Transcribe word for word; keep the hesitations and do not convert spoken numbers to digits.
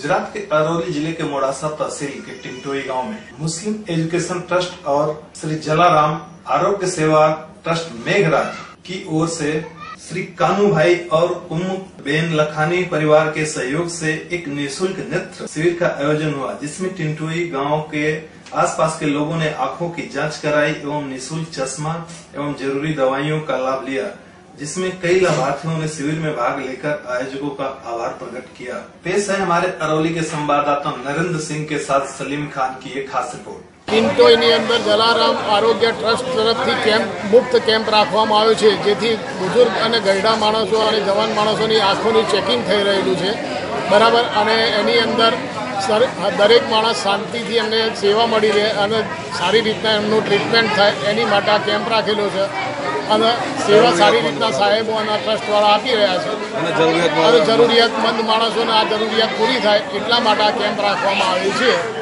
गुजरात के अरौली जिले के मोड़ासा तहसील के टिंटोई गांव में मुस्लिम एजुकेशन ट्रस्ट और श्री जलाराम आरोग्य सेवा ट्रस्ट मेघराज की ओर से श्री कानू भाई और उम्म बेन लखानी परिवार के सहयोग से एक निःशुल्क नेत्र शिविर का आयोजन हुआ, जिसमें टिंटोई गांव के आसपास के लोगों ने आंखों की जांच कराई एवं निःशुल्क चश्मा एवं जरूरी दवाइयों का लाभ लिया, जिसमें कई लाभार्थियों ने शिविर में भाग लेकर आयोजकों का आभार प्रकट किया। पेश है हमारे अरौली के संवाददाता नरेंद्र सिंह के साथ सलीम खान की एक खास रिपोर्ट। टिंटोईनी अंदर जलाराम आरोग्य ट्रस्ट तरफथी केम्प मुफ्त केम्प राखवामां आव्यो छे, जेथी बुजुर्ग अने गरडा माणसो अने जवान माणसोनी आंखोनी चेकिंग थई रहेलुं छे बराबर। अने एनी अंदर दरेक माणस शांतिथी एમને सेवा मळी रहे अने सारी रीतना एमनुं ट्रीटमेंट थाय एनी माटे आ केम्प राखेलो छे અને સેવા સારી રીતના સાહેબો અને ટ્રસ્ટવાળા આપી રહ્યા છે અને જરૂરિયાતમંદ માણસોને આ જરૂરિયાત પૂરી થાય એટલા માટે આ કેમ્પ રાખવામાં આવે છે।